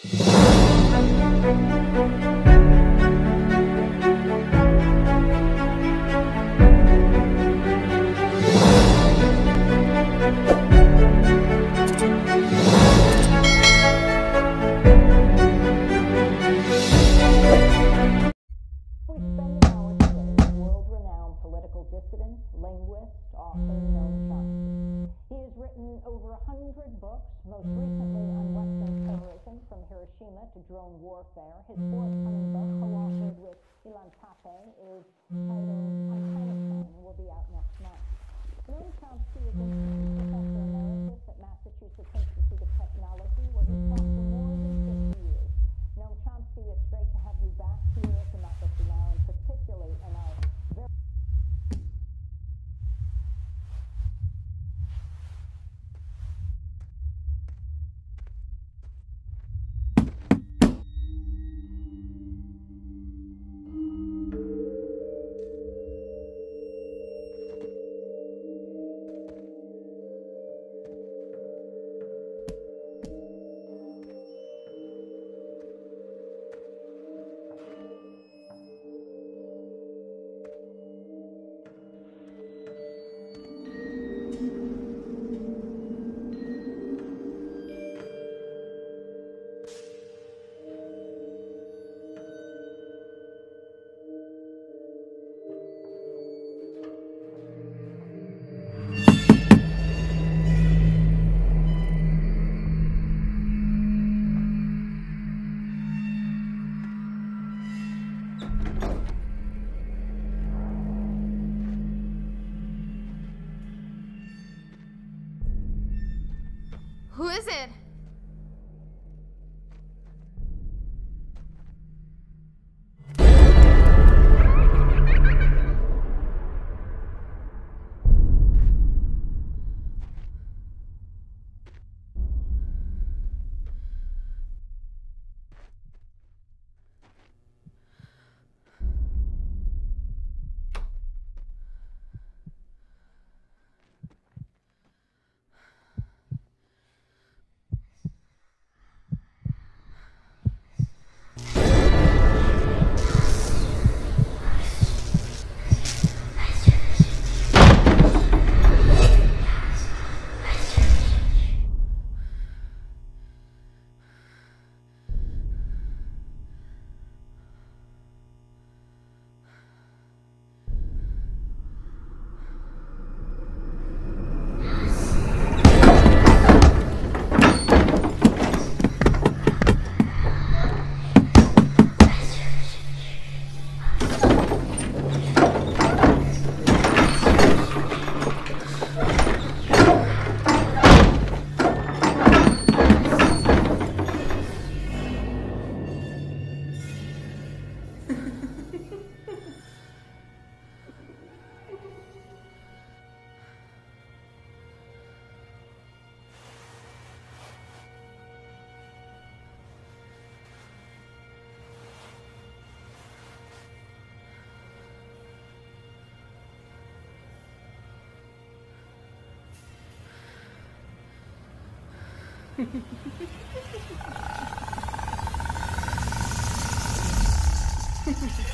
Dissident, linguist, author Noam Chomsky. He has written over 100 books, most recently on Western terrorism from Hiroshima to drone warfare. His forthcoming book, co-authored with Ilan Pappé, is titled Afghanistan and will be out next month. Noam Chomsky is an professor emeritus at Massachusetts Institute of Technology, where he taught for more than 50 years. Noam Chomsky, it's great to have you back here at Democracy Now!, and particularly in our very Who is it? Ha ha ha.